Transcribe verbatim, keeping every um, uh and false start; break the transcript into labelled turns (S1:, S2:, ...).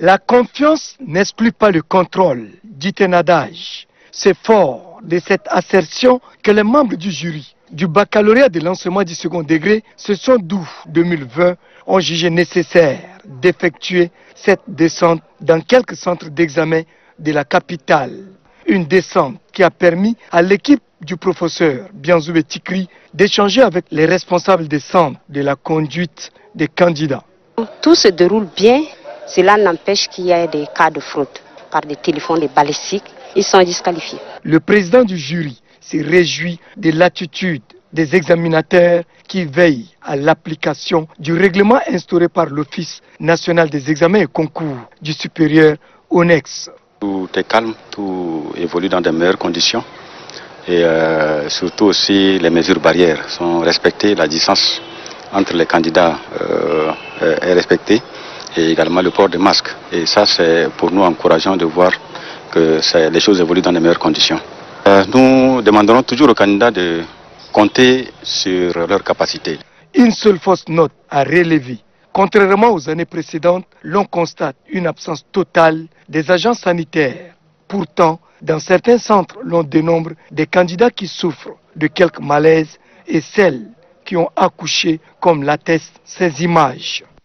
S1: La confiance n'exclut pas le contrôle, dit un adage. C'est fort de cette assertion que les membres du jury du baccalauréat de l'enseignement du second degré Session D'août deux mille vingt ont jugé nécessaire d'effectuer cette descente dans quelques centres d'examen de la capitale. Une descente qui a permis à l'équipe du professeur Bianzoubé Tikri d'échanger avec les responsables des centres de la conduite des candidats.
S2: Tout se déroule bien, cela n'empêche qu'il y ait des cas de fraude par des téléphones, des balistiques, ils sont disqualifiés.
S1: Le président du jury s'est réjoui de l'attitude des examinateurs qui veillent à l'application du règlement instauré par l'Office national des examens et concours du supérieur O N E X.
S3: Tout est calme, tout évolue dans de meilleures conditions et euh, surtout aussi les mesures barrières sont respectées, la distance entre les candidats euh, est respectée et également le port de masque. Et ça c'est pour nous encourageant de voir que les choses évoluent dans de meilleures conditions. Euh, nous demanderons toujours aux candidats de compter sur leurs capacités.
S1: Une seule fausse note à relever. Contrairement aux années précédentes, l'on constate une absence totale des agents sanitaires. Pourtant, dans certains centres, l'on dénombre des candidats qui souffrent de quelques malaises et celles qui ont accouché, comme l'attestent ces images.